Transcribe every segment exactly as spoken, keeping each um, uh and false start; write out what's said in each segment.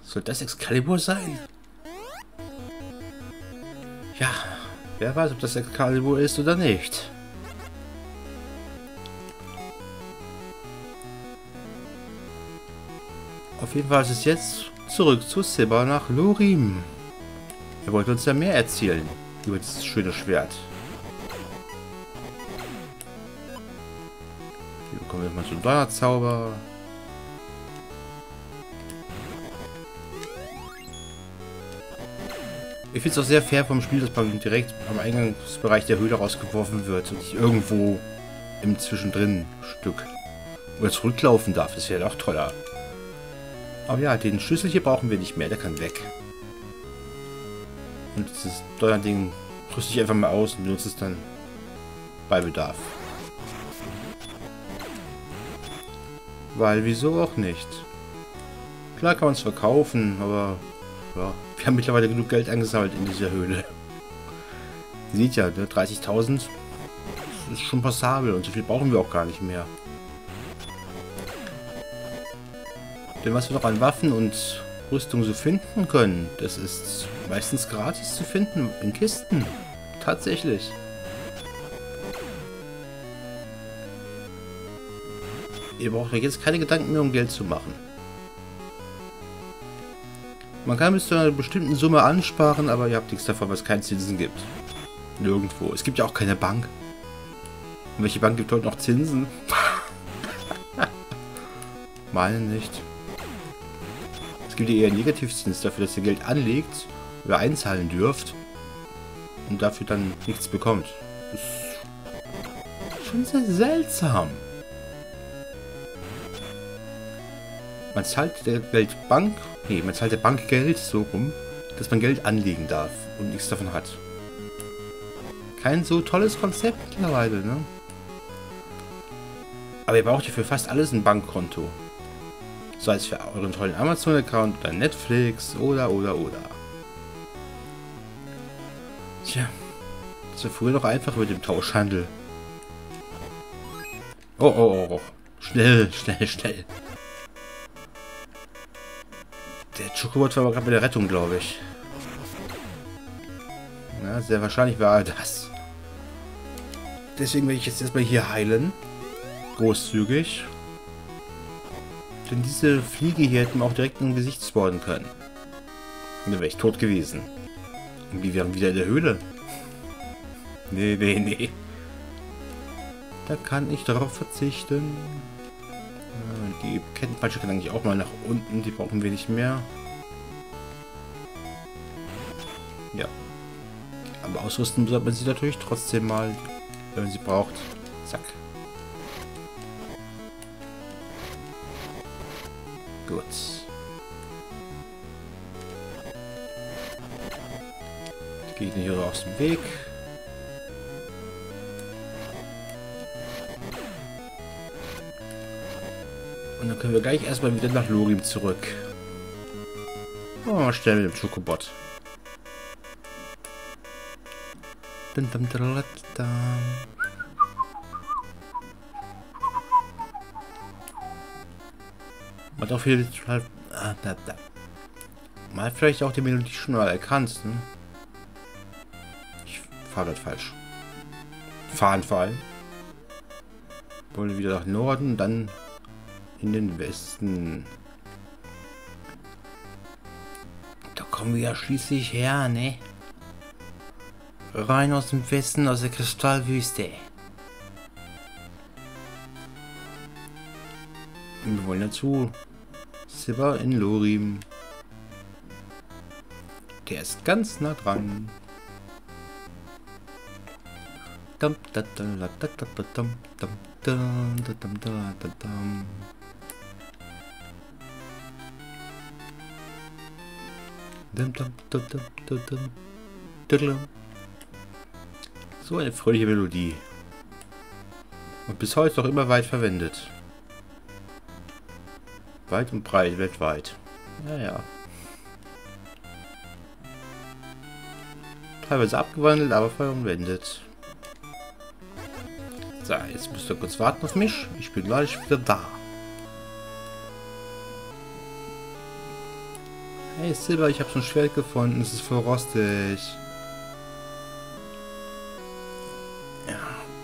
Soll das Excalibur sein? Ja, wer weiß, ob das Excalibur ist oder nicht. Auf jeden Fall ist es jetzt zurück zu Sibba nach Lorim. Er wollte uns ja mehr erzählen über dieses schöne Schwert. Hier bekommen wir mal so einen Donnerzauber. Ich finde es auch sehr fair vom Spiel, dass man direkt am Eingangsbereich der Höhle rausgeworfen wird und nicht irgendwo im Zwischendrin Stück oder zurücklaufen darf. Das wäre doch toller. Aber ja, den Schlüssel hier brauchen wir nicht mehr, der kann weg. Und dieses Donnerding rüste ich einfach mal aus und benutze es dann bei Bedarf. Weil, wieso auch nicht? Klar kann man es verkaufen, aber ja, wir haben mittlerweile genug Geld angesammelt in dieser Höhle. Ihr seht ja, ne, dreißigtausend ist schon passabel und so viel brauchen wir auch gar nicht mehr. Denn was wir noch an Waffen und Rüstung so finden können, das ist meistens gratis zu finden in Kisten. Tatsächlich. Ihr braucht euch jetzt keine Gedanken mehr um Geld zu machen. Man kann bis zu einer bestimmten Summe ansparen, aber ihr habt nichts davon, weil es keine Zinsen gibt. Nirgendwo. Es gibt ja auch keine Bank. Und welche Bank gibt heute noch Zinsen? Meine nicht. Es gibt ja eher Negativzins dafür, dass ihr Geld anlegt oder einzahlen dürft und dafür dann nichts bekommt. Das ist schon sehr seltsam. Man zahlt der Geldbank, nee, man zahlt der Bank Geld so rum, dass man Geld anlegen darf und nichts davon hat. Kein so tolles Konzept mittlerweile, ne? Aber ihr braucht ja für fast alles ein Bankkonto. Sei es für euren tollen Amazon-Account oder Netflix oder, oder, oder. Tja, das war früher doch einfach mit dem Tauschhandel. Oh, oh, oh, oh. Schnell, schnell, schnell. Der Chocobot war gerade bei der Rettung, glaube ich. Ja, sehr wahrscheinlich war er das. Deswegen werde ich jetzt erstmal hier heilen. Großzügig. Denn diese Fliege hier hätten wir auch direkt im Gesicht spawnen können. Und dann wäre ich tot gewesen. Und wir wären wieder in der Höhle. Nee, nee, nee. Da kann ich darauf verzichten. Die Kettenpeitsche kann eigentlich auch mal nach unten. Die brauchen wir nicht mehr. Ja. Aber ausrüsten sollte man sie natürlich trotzdem mal, wenn man sie braucht. Zack. Gut. Die Gegner hier aus dem Weg. Und dann können wir gleich erstmal wieder nach Lorim zurück. Oh, mal schnell mit dem Chocobot. Man hat auch viel mal vielleicht auch die Melodie schon mal erkannt. Ne? Ich fahre das falsch. Fahren vor allem. Wollen wir wieder nach Norden, dann in den Westen. Da kommen wir ja schließlich her, ne? Rein aus dem Westen, aus der Kristallwüste. Und wir wollen dazu Sibba in Lorim. Der ist ganz nah dran. Dum, da, da, da, da, da, dum, dum, da, da, dum, da, da, dum. Dum, dum, dum, dum, dum, dum, dum. So eine fröhliche Melodie. Und bis heute noch immer weit verwendet. Weit und breit, weltweit. Ja, ja. Teilweise abgewandelt, aber verwendet. So, jetzt müsst ihr kurz warten auf mich. Ich bin gleich wieder da. Hey Silber, ich habe so ein Schwert gefunden, es ist voll rostig. Ja.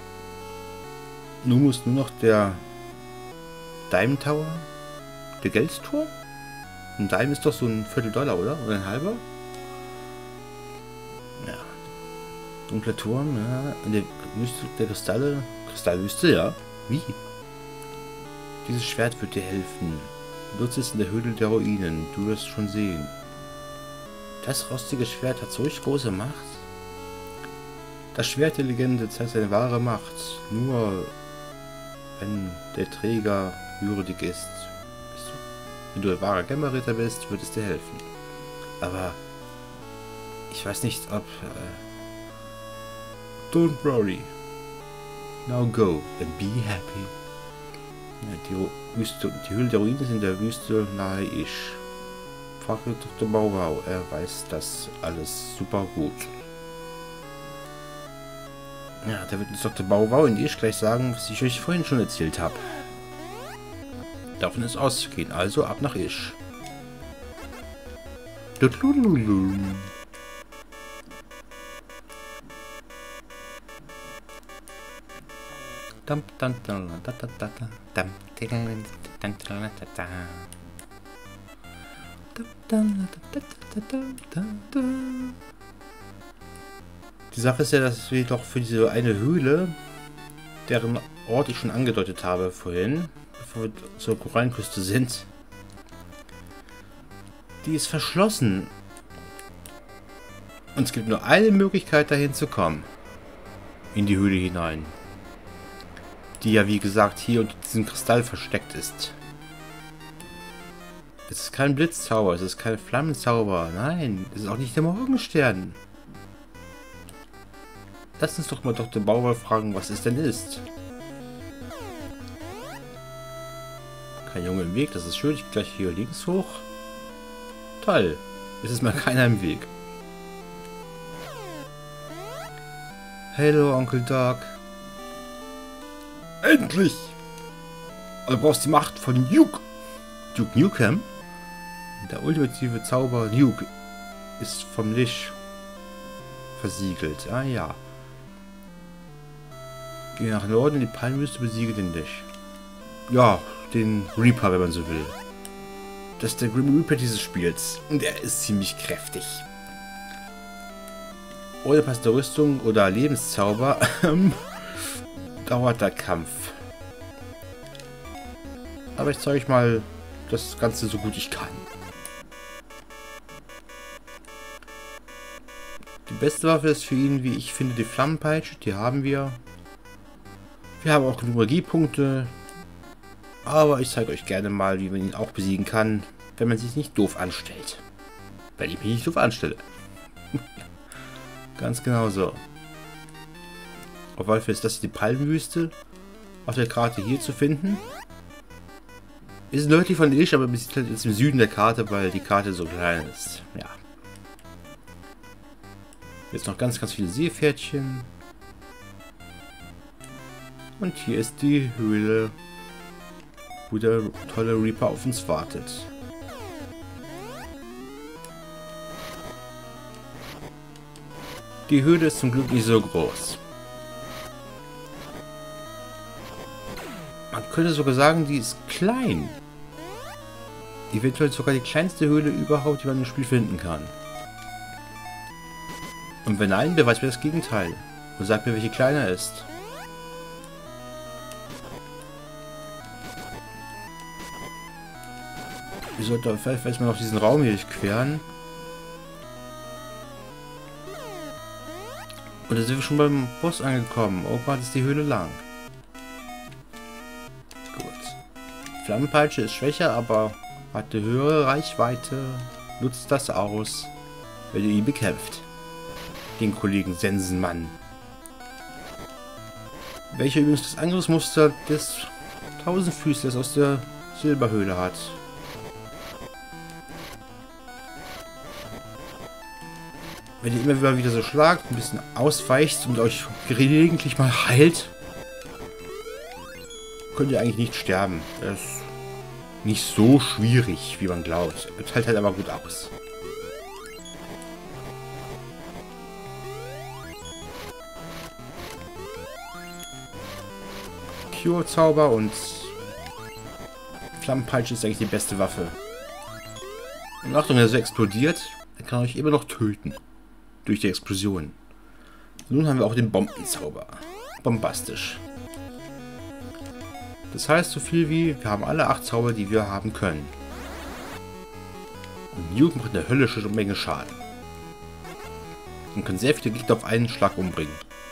Nun muss nur noch der Diamond Tower, der Geldturm? Ein Dime ist doch so ein Viertel Dollar, oder? Oder ein halber? Ja. Dunkler Turm, ja. In der Wüste der Kristalle. Kristallwüste, ja. Wie? Dieses Schwert wird dir helfen. Benutze es in der Höhle der Ruinen. Du wirst schon sehen. Das rostige Schwert hat solch große Macht. Das Schwert der Legende zeigt seine wahre Macht. Nur wenn der Träger würdig ist. Wenn du ein wahrer Kämmerritter bist, wird es dir helfen. Aber ich weiß nicht, ob... Äh, don't worry. Now go and be happy. Ja, die, Wüste, die Höhle der Ruinen ist in der Wüste nahe Isch. Frage Doktor Bauwau, er weiß das alles super gut. Ja, da wird uns Doktor Bauwau in Isch gleich sagen, was ich euch vorhin schon erzählt habe. Davon ist auszugehen, also ab nach Isch. Die Sache ist ja, dass wir doch für diese eine Höhle, deren Ort ich schon angedeutet habe vorhin, bevor wir zur Korallenküste sind, die ist verschlossen. Und es gibt nur eine Möglichkeit, dahin zu kommen. In die Höhle hinein. Die ja, wie gesagt, hier unter diesem Kristall versteckt ist. Es ist kein Blitzzauber, es ist kein Flammenzauber. Nein, es ist auch nicht der Morgenstern. Lass uns doch mal Doktor Bauer fragen, was es denn ist. Kein Junge im Weg, das ist schön. Ich gehe gleich hier links hoch. Toll, es ist mal keiner im Weg. Hallo, Onkel Doc. Endlich! Du brauchst die Macht von Nuke. Duke Nukem? Der ultimative Zauber Nuke ist vom Licht versiegelt. Ah ja. Geh nach Norden in die Palmwüste, besiege den Licht. Ja, den Reaper, wenn man so will. Das ist der Grim Reaper dieses Spiels. Und er ist ziemlich kräftig. Ohne passende Rüstung oder Lebenszauber dauert der Kampf. Aber ich zeige euch mal das Ganze so gut ich kann. Die beste Waffe ist für ihn, wie ich finde, die Flammenpeitsche. Die haben wir. Wir haben auch genug Magiepunkte. Aber ich zeige euch gerne mal, wie man ihn auch besiegen kann, wenn man sich nicht doof anstellt. Wenn ich mich nicht doof anstelle. Ganz genau so. Auf jeden Fall ist das die Palmenwüste. Auf der Karte hier zu finden. Ist nördlich von Isch, aber bis jetzt im Süden der Karte, weil die Karte so klein ist. Ja. Jetzt noch ganz, ganz viele Seepferdchen. Und hier ist die Höhle, wo der tolle Reaper auf uns wartet. Die Höhle ist zum Glück nicht so groß. Man könnte sogar sagen, die ist klein. Eventuell sogar die kleinste Höhle überhaupt, die man im Spiel finden kann. Und wenn nein, beweist mir das Gegenteil. Und sagt mir, welche kleiner ist. Wir sollten vielleicht erstmal noch diesen Raum hier durchqueren. Und da sind wir schon beim Boss angekommen. Oh Gott, ist die Höhle lang. Gut. Flammenpeitsche ist schwächer, aber hat eine höhere Reichweite. Nutzt das aus, wenn ihr ihn bekämpft. Den Kollegen Sensenmann. Welcher übrigens das Angriffsmuster des Tausendfüßlers aus der Silberhöhle hat. Wenn ihr immer wieder so schlagt, ein bisschen ausweicht und euch gelegentlich mal heilt, könnt ihr eigentlich nicht sterben. Das nicht so schwierig, wie man glaubt. Es hält halt aber gut aus. Cure-Zauber und Flammenpeitsche ist eigentlich die beste Waffe. Und Achtung, wenn er so explodiert, dann kann er euch immer noch töten. Durch die Explosion. Nun haben wir auch den Bombenzauber. Bombastisch. Das heißt so viel wie, wir haben alle acht Zauber, die wir haben können. Und Nuke macht eine höllische Menge Schaden. Und kann sehr viele Gegner auf einen Schlag umbringen.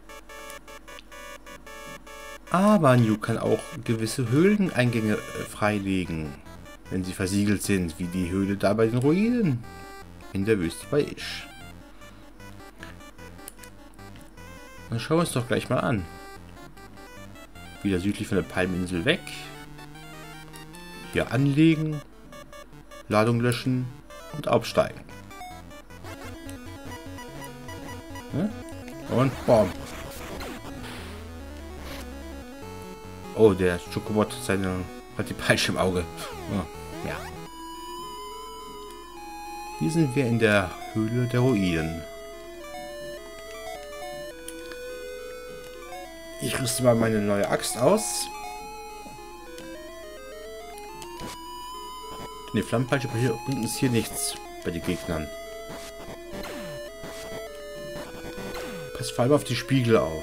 Aber Nuke kann auch gewisse Höhleneingänge äh, freilegen, wenn sie versiegelt sind, wie die Höhle da bei den Ruinen in der Wüste bei Isch. Dann schauen wir uns doch gleich mal an. Wieder südlich von der Palmeninsel weg. Hier anlegen, Ladung löschen und aufsteigen. Und Bomb. Oh, der Chocobot seine, hat die Peitsche im Auge. Oh, ja. Hier sind wir in der Höhle der Ruinen. Ich rüste mal meine neue Axt aus. Die Flammenpeitsche bringt uns hier nichts bei den Gegnern. Passt vor allem auf die Spiegel auf.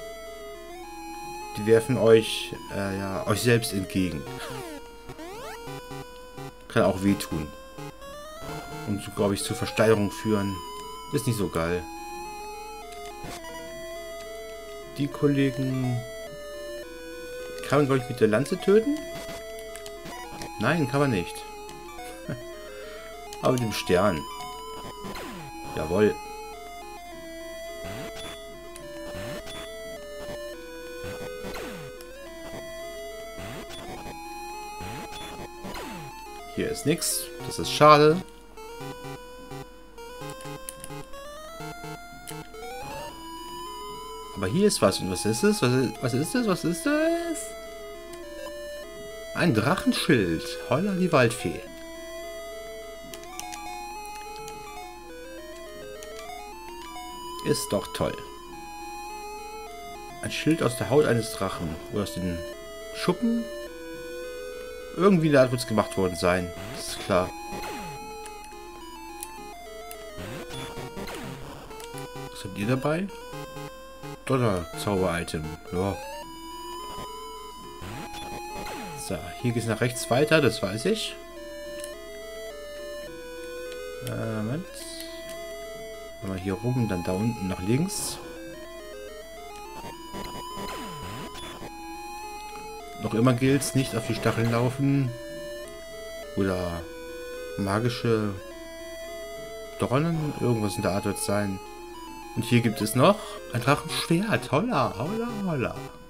Die werfen euch, äh, ja, euch selbst entgegen. Kann auch wehtun. Und so, glaube ich, zur Versteinerung führen. Ist nicht so geil. Die Kollegen kann man, glaube ich, mit der Lanze töten? Nein, kann man nicht. Aber mit dem Stern. Jawohl. Hier ist nichts. Das ist schade. Aber hier ist was. Und was ist es? Was ist, was ist es? Was ist es? Ein Drachenschild. Holla die Waldfee. Ist doch toll. Ein Schild aus der Haut eines Drachen. Oder aus den Schuppen. Irgendwie da wird es gemacht worden sein. Das ist klar. Was habt ihr dabei? Donner-Zauber-Item. Ja. So, hier geht es nach rechts weiter, das weiß ich. Äh, Moment. Mal hier rum, dann da unten nach links. Noch immer gilt es, nicht auf die Stacheln laufen. Oder magische Dornen. Irgendwas in der Art wird es sein. Und hier gibt es noch ein Drachenschwert. Holla, holla, holla.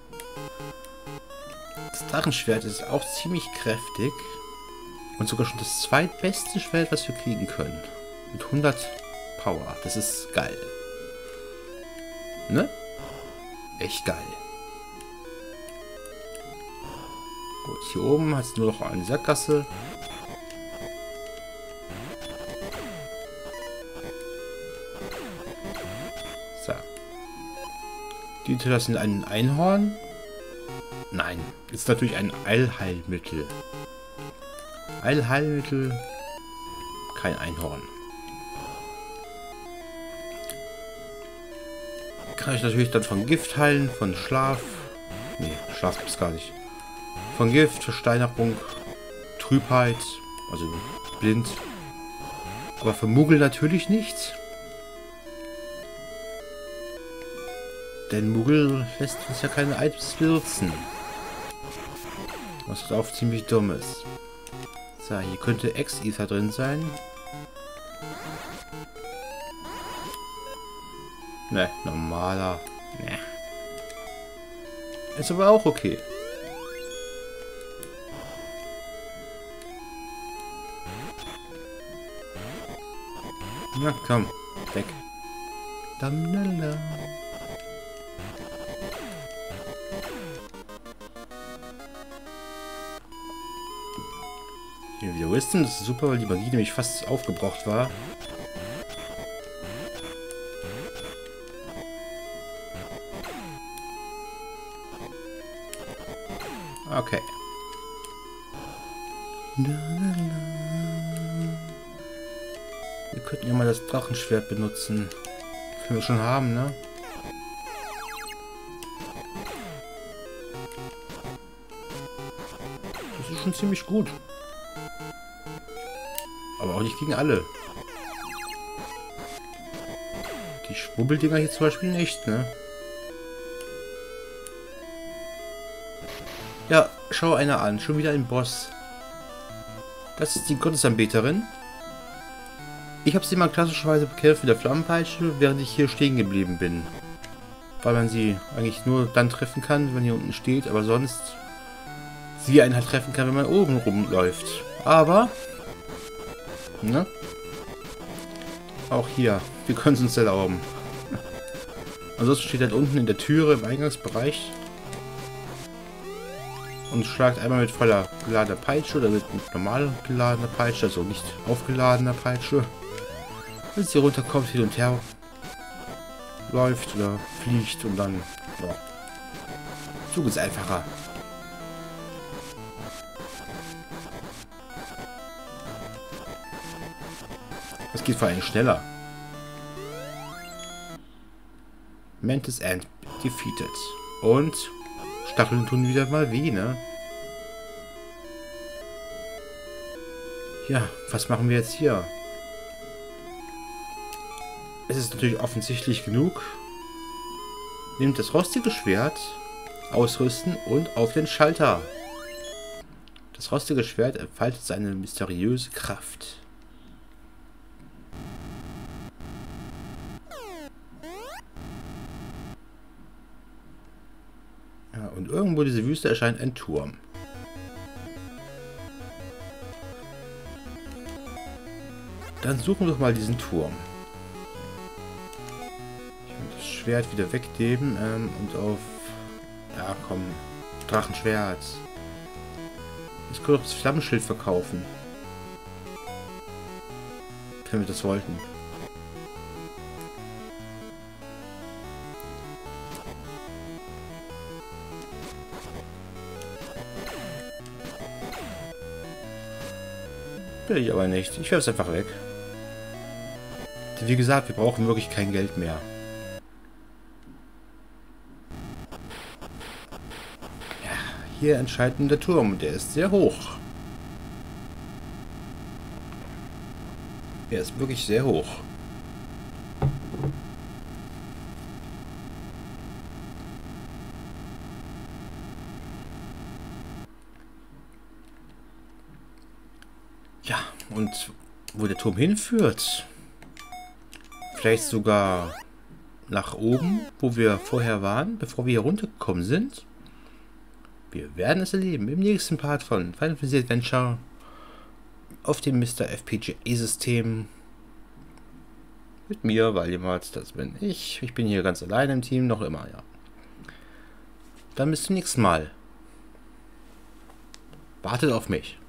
Das Drachenschwert ist auch ziemlich kräftig. Und sogar schon das zweitbeste Schwert, was wir kriegen können. Mit hundert Power. Das ist geil. Ne? Echt geil. Gut, hier oben hat es nur noch eine Sackgasse. So. Die hinterlassen ein Einhorn. Nein, ist natürlich ein Eilheilmittel. Eilheilmittel, kein Einhorn. Kann ich natürlich dann von Gift heilen, von Schlaf. Nee, Schlaf gibt es gar nicht. Von Gift, Versteinerung, Trübheit, also blind. Aber für Muggel natürlich nicht. Denn Muggel lässt uns ja keine Items benutzen. Was auch ziemlich dumm ist. So, hier könnte Ex-Ether drin sein. Ne, normaler. Ne. Ist aber auch okay. Na komm, weg. Damnala. Den Videoisten, das ist super, weil die Magie nämlich fast aufgebraucht war. Okay. Wir könnten ja mal das Drachenschwert benutzen. Können wir schon haben, ne? Das ist schon ziemlich gut. Aber auch nicht gegen alle. Die Schwubbeldinger hier zum Beispiel nicht, ne? Ja, schau einer an. Schon wieder ein Boss. Das ist die Gottesanbeterin. Ich habe sie mal klassischerweise bekämpft mit der Flammenpeitsche, während ich hier stehen geblieben bin. Weil man sie eigentlich nur dann treffen kann, wenn hier unten steht, aber sonst sie einen halt treffen kann, wenn man oben rumläuft. Aber, ne? Auch hier, wir können es uns erlauben. Ansonsten steht halt unten in der Türe im Eingangsbereich und schlagt einmal mit voller geladener Peitsche oder mit normal geladener Peitsche, also nicht aufgeladener Peitsche. Wenn sie runterkommt, hin und her läuft oder fliegt und dann, ja, so geht's einfacher. Es geht vor allem schneller. Mantis Ant defeated. Und Stacheln tun wieder mal weh, ne? Ja, was machen wir jetzt hier? Es ist natürlich offensichtlich genug. Nehmt das rostige Schwert, ausrüsten und auf den Schalter. Das rostige Schwert entfaltet seine mysteriöse Kraft. Ja, und irgendwo diese Wüste erscheint ein Turm. Dann suchen wir doch mal diesen Turm. Schwert wieder wegnehmen ähm, und auf, ja komm, Drachenschwert. Jetzt können wir das Flammenschild verkaufen. Wenn wir das wollten. Will ich aber nicht. Ich werfe es einfach weg. Wie gesagt, wir brauchen wirklich kein Geld mehr. Hier entscheidend der Turm. Der ist sehr hoch. Er ist wirklich sehr hoch. Ja, und wo der Turm hinführt? Vielleicht sogar nach oben, wo wir vorher waren, bevor wir hier runtergekommen sind? Wir werden es erleben im nächsten Part von Final Fantasy Adventure auf dem Mister F P G A-System. Mit mir, weil jemand, das bin ich. Ich bin hier ganz allein im Team, noch immer, ja. Dann bis zum nächsten Mal. Wartet auf mich.